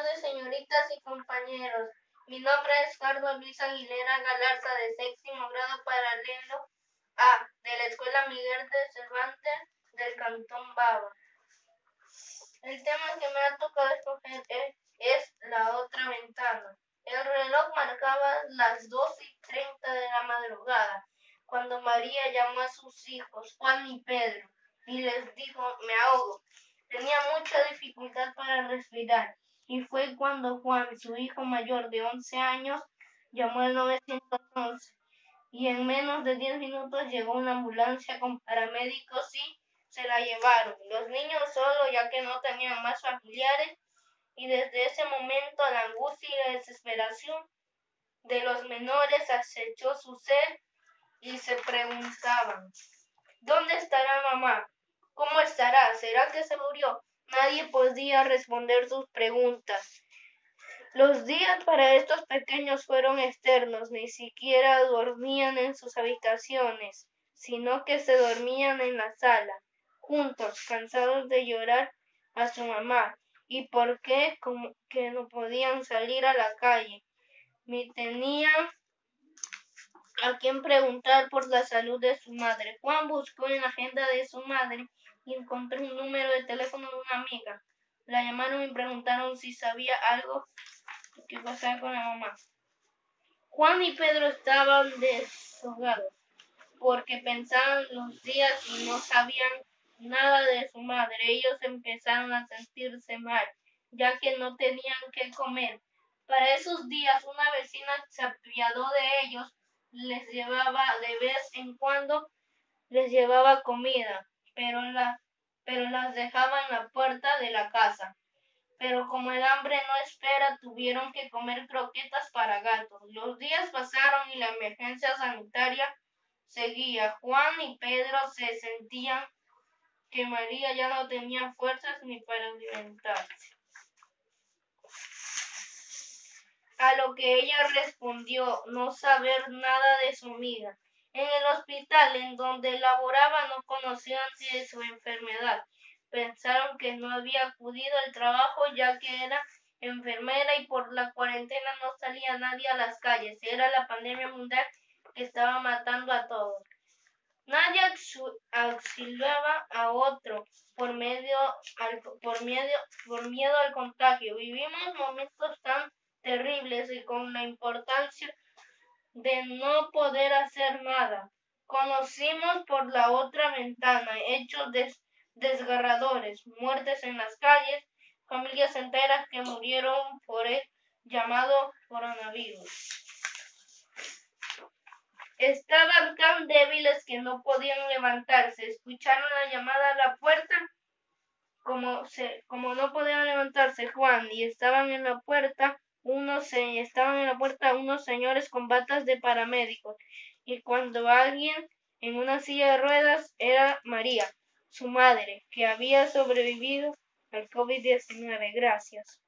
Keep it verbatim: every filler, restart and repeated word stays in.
tardes, señoritas y compañeros. Mi nombre es Carlos Luis Aguilera Galarza, de séptimo grado paralelo A, de la Escuela Miguel de Cervantes del Cantón Bava. El tema que me ha tocado escoger es, es la otra ventana. El reloj marcaba las doce y treinta de la madrugada, cuando María llamó a sus hijos, Juan y Pedro, y les dijo: me ahogo. Tenía mucha dificultad para respirar, y fue cuando Juan, su hijo mayor de once años, llamó al nueve once, y en menos de diez minutos llegó una ambulancia con paramédicos y se la llevaron. Los niños solo, ya que no tenían más familiares, y desde ese momento la angustia y la desesperación de los menores acechó su ser y se preguntaban: ¿dónde estará mamá? ¿Cómo estará? ¿Será que se murió? Nadie podía responder sus preguntas. Los días para estos pequeños fueron externos, ni siquiera dormían en sus habitaciones, sino que se dormían en la sala, juntos, cansados de llorar a su mamá, y por qué como que no podían salir a la calle, ni tenían a quien preguntar por la salud de su madre. Juan buscó en la agenda de su madre y encontró un número de teléfono de una amiga. La llamaron y preguntaron si sabía algo que pasaba con la mamá. Juan y Pedro estaban deshogados porque pensaban los días y no sabían nada de su madre. Ellos empezaron a sentirse mal, ya que no tenían qué comer. Para esos días una vecina se apiadó de ellos, les llevaba de vez en cuando, les llevaba comida, pero, la, pero las dejaba en la puerta de la casa. Pero como el hambre no espera, tuvieron que comer croquetas para gatos. Los días pasaron y la emergencia sanitaria seguía. Juan y Pedro se sentían que María ya no tenía fuerzas ni para alimentarse. A lo que ella respondió no saber nada de su amiga. En el hospital en donde laboraba no conocían de su enfermedad. Pensaron que no había acudido al trabajo ya que era enfermera y por la cuarentena no salía nadie a las calles. Era la pandemia mundial que estaba matando a todos. Nadie auxiliaba a otro por medio al, por medio por miedo al contagio. Vivimos momentos tan terribles y con la importancia de no poder hacer nada. Conocimos por la otra ventana hechos des, desgarradores, muertes en las calles, familias enteras que murieron por el llamado coronavirus. Estaban tan débiles que no podían levantarse. Escucharon la llamada a la puerta. Como, se, como no podían levantarse Juan y estaban en la puerta, unos se, estaban en la puerta unos señores con batas de paramédicos. Y cuando alguien en una silla de ruedas era María, su madre, que había sobrevivido al COVID diecinueve. Gracias.